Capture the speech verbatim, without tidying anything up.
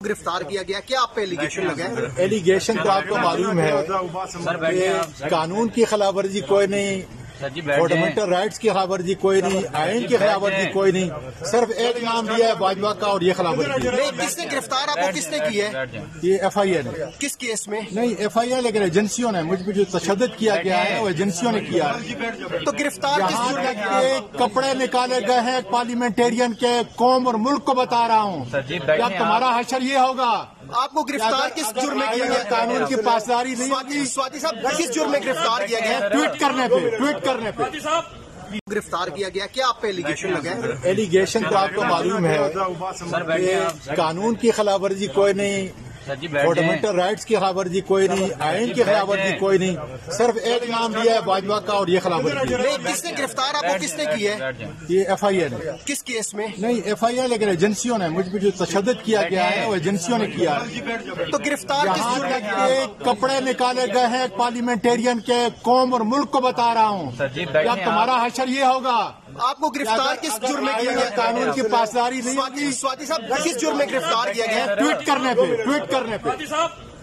गिरफ्तार किया गया, क्या आप पे एलिगेशन लगा है? एलिगेशन तो आपको मालूम है कि कानून की खिलाफवर्जी कोई नहीं, फंडामेंटल राइट्स की खिलाफवर्जी कोई नहीं, आइन की खिलाफवर्जी कोई नहीं, सिर्फ एक नाम दिया है बाजवा का और ये खिलाफवर्जी। नहीं, किसने गिरफ्तार आपको किसने की है? ये एफ आई ए ने। किस केस में? नहीं एफ आई ए, लेकिन एजेंसियों ने, मुझ पर जो तशद्दुद किया गया है वो एजेंसियों ने किया है। तो गिरफ्तार किस यहाँ जुर्म तक में? के कपड़े निकाले गए हैं पार्लियामेंटेरियन के, कौम और मुल्क को बता रहा हूँ। क्या तुम्हारा हशर ये होगा? आपको गिरफ्तार किस जुर्म में किया गया? कानून की पासदारी नहीं स्वाति स्वाति साहब, किस जुर्म में गिरफ्तार किया गया? ट्वीट करने पे ट्वीट करने पे गिरफ्तार किया गया, क्या आप पे एलिगेशन लगा है? एलिगेशन तो आपको मालूम है कि कानून की खिलाफवर्जी कोई नहीं, फंडामेंटल राइट्स की खिलाफवर्जी कोई नहीं, आइन की खिलाफवर्जी कोई नहीं, सिर्फ एक नाम दिया है बाजवा का और ये खिलाफवर्जी। नहीं, किसने गिरफ्तार आपको किसने की है? ये एफ आई ए ने। किस केस में? नहीं एफ आई ए, लेकिन एजेंसियों ने, मुझ पर जो तशद्दुद किया गया है वो एजेंसियों ने किया है। तो गिरफ्तार किस यहाँ जुर्म में तक किया? के कपड़े निकाले गए हैं पार्लियामेंटेरियन के, कौम और मुल्क को बता रहा हूँ। क्या तुम्हारा हशर ये होगा? आपको गिरफ्तार किस जुर्म में किया गया? कानून की पासदारी नहीं स्वाति स्वाति साहब, किस जुर्म में गिरफ्तार किया गया? ट्वीट करने पे ट्वीट करने पे